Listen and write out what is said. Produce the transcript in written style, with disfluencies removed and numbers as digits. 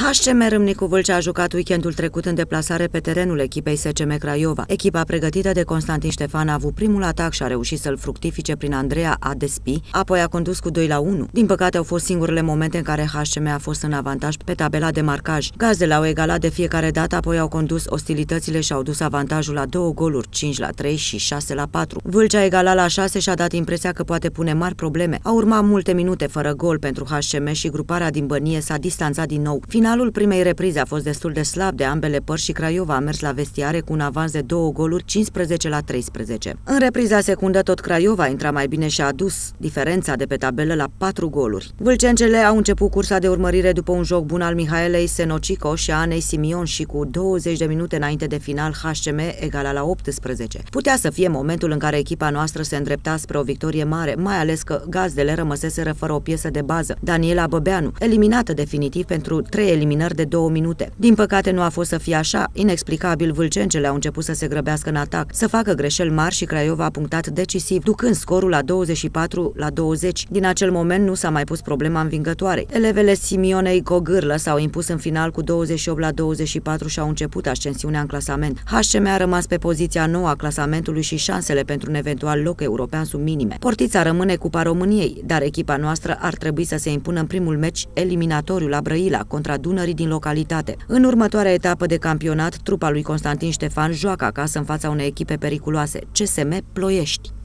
HCM Râmnicu Vâlcea a jucat weekendul trecut în deplasare pe terenul echipei SCM Craiova. Echipa pregătită de Constantin Ștefan a avut primul atac și a reușit să-l fructifice prin Andreea Adespi, apoi a condus cu 2-1. Din păcate au fost singurele momente în care HCM a fost în avantaj pe tabela de marcaj. Gazdele au egalat de fiecare dată, apoi au condus ostilitățile și au dus avantajul la 2 goluri, 5-3 și 6-4. Vâlcea a egalat la 6 și a dat impresia că poate pune mari probleme. Au urmat multe minute fără gol pentru HCM și gruparea din Bănie s-a distanțat din nou. Finalul primei reprize a fost destul de slab de ambele părți și Craiova a mers la vestiare cu un avans de 2 goluri, 15-13. În repriza secundă tot Craiova intra mai bine și a adus diferența de pe tabelă la 4 goluri. Vâlcencele au început cursa de urmărire după un joc bun al Mihaelei Senocico și a Anei Simion și cu 20 de minute înainte de final HCM egala la 18. Putea să fie momentul în care echipa noastră se îndrepta spre o victorie mare, mai ales că gazdele rămăseseră fără o piesă de bază, Daniela Băbeanu, eliminată definitiv pentru 3 eliminări de 2 minute. Din păcate nu a fost să fie așa, inexplicabil vâlcencele au început să se grăbească în atac, să facă greșeli mari și Craiova a punctat decisiv, ducând scorul la 24-20. Din acel moment nu s-a mai pus problema învingătoarei. Elevele Simionei Gogârlă s-au impus în final cu 28-24 și au început ascensiunea în clasament. HCM a rămas pe poziția 9 a clasamentului și șansele pentru un eventual loc european sunt minime. Portița rămâne Cupa României, dar echipa noastră ar trebui să se impună în primul meci eliminatoriu la Brăila contra Dunării din localitate. În următoarea etapă de campionat, trupa lui Constantin Ștefan joacă acasă în fața unei echipe periculoase, CSM Ploiești.